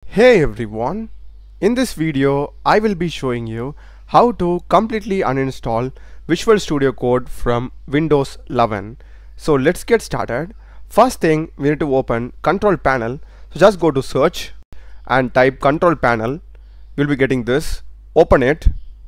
Hey everyone, in this video I will be showing you how to completely uninstall Visual Studio Code from Windows 11. So let's get started. First thing, we need to open Control Panel. So just go to search and type Control Panel. You'll be getting this. Open it,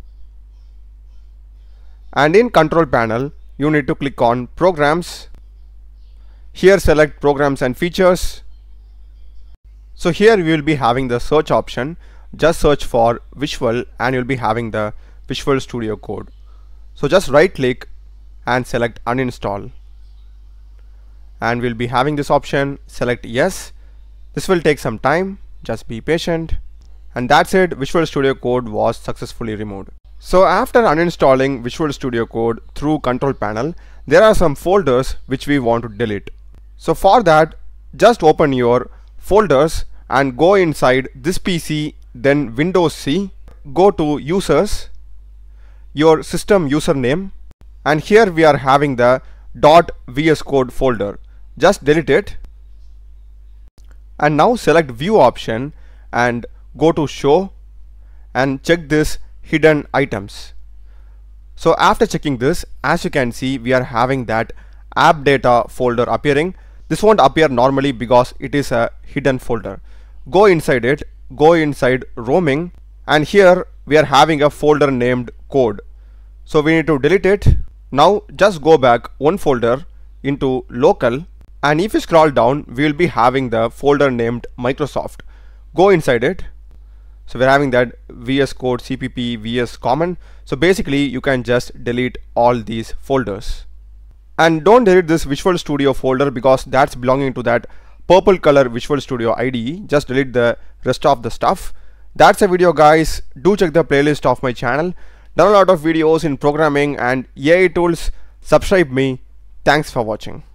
and in Control Panel you need to click on Programs. Here select Programs and Features. So here we will be having the search option. Just search for Visual and you'll be having the Visual Studio Code. So just right click and select Uninstall, and we'll be having this option. Select Yes. This will take some time, just be patient. And that's it, Visual Studio Code was successfully removed. So after uninstalling Visual Studio Code through Control Panel, there are some folders which we want to delete. So for that, just open your folders and go inside this PC, then Windows C, go to Users, your system username, and here we are having the .vs code folder. Just delete it, and now select View option and go to Show and check this Hidden Items. So after checking this, as you can see, we are having that app data folder appearing. This won't appear normally because it is a hidden folder. Go inside it, go inside roaming, and here we are having a folder named code. So we need to delete it. Now just go back one folder into local, and if you scroll down, we will be having the folder named Microsoft. Go inside it. So we're having that VS Code, CPP, VS Common. So basically you can just delete all these folders. And don't delete this Visual Studio folder because that's belonging to that purple color Visual Studio IDE. Just delete the rest of the stuff. That's a video, guys. Do check the playlist of my channel. Done a lot of videos in programming and AI tools. Subscribe me. Thanks for watching.